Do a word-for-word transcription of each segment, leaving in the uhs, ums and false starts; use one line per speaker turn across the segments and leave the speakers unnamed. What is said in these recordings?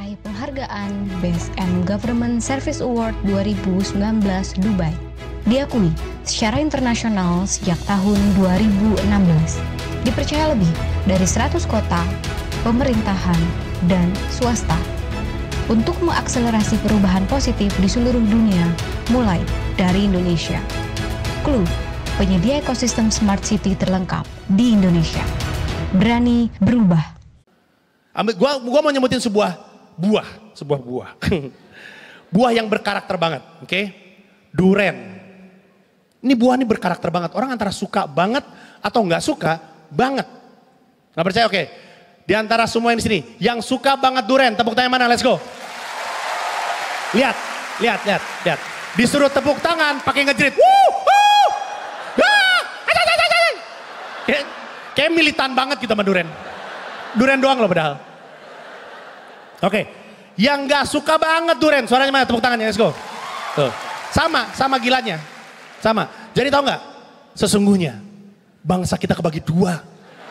meraih penghargaan Best and Government Service Award dua ribu sembilan belas Dubai. Diakui secara internasional sejak tahun dua ribu enam belas. Dipercaya lebih dari seratus kota, pemerintahan, dan swasta untuk mengakselerasi perubahan positif di seluruh dunia, mulai dari Indonesia. Clue, penyedia ekosistem smart city terlengkap di Indonesia. Berani berubah.
Ambil, gua, gua mau nyebutin sebuah buah, sebuah buah. Buah yang berkarakter banget, oke? Okay? Duren. Ini buah ini berkarakter banget. Orang antara suka banget atau nggak suka banget. Nggak percaya, oke? Okay. Di antara semua yang di sini, yang suka banget duren, tepuk tangan mana? Let's go. Lihat, lihat, lihat, lihat. Disuruh tepuk tangan, pakai ngejerit. Wuh, wuh, ah, kayak, kayak militan banget kita sama duren. Duren doang loh padahal. Oke, okay. Yang gak suka banget duren, suaranya mana? Tepuk tangannya, let's go. Tuh. Sama, sama gilanya. Sama. Jadi tahu nggak? Sesungguhnya bangsa kita kebagi dua.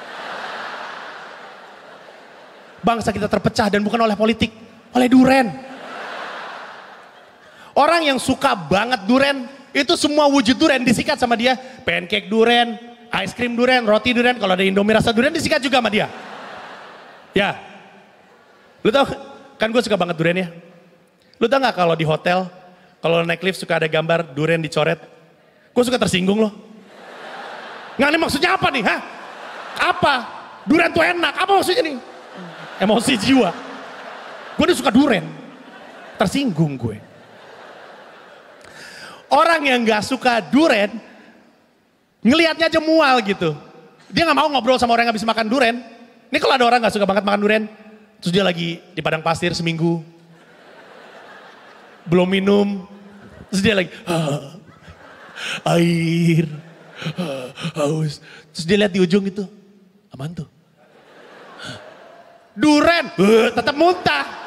Bangsa kita terpecah dan bukan oleh politik, oleh duren. Orang yang suka banget duren, itu semua wujud duren disikat sama dia. Pancake duren, ice cream duren, roti duren, kalau ada Indomie rasa duren disikat juga sama dia. Ya. Lu tau, kan gue suka banget duren ya. Lu tau gak kalau di hotel, kalau naik lift suka ada gambar duren dicoret. Gue suka tersinggung loh. Nggak, ini maksudnya apa nih? Hah? Apa? Duren tuh enak, apa maksudnya nih? Emosi jiwa. Gue udah suka duren. Tersinggung gue. Orang yang gak suka duren, ngelihatnya aja mual gitu. Dia gak mau ngobrol sama orang yang habis makan duren. Ini kalau ada orang gak suka banget makan duren, terus dia lagi di padang pasir seminggu, belum minum, terus dia lagi, ah, air, ah, haus. Terus dia lihat di ujung itu, aman tuh. Duren, uh, tetap muntah.